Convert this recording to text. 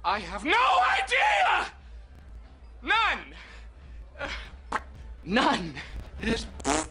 I have no idea! None! None. It is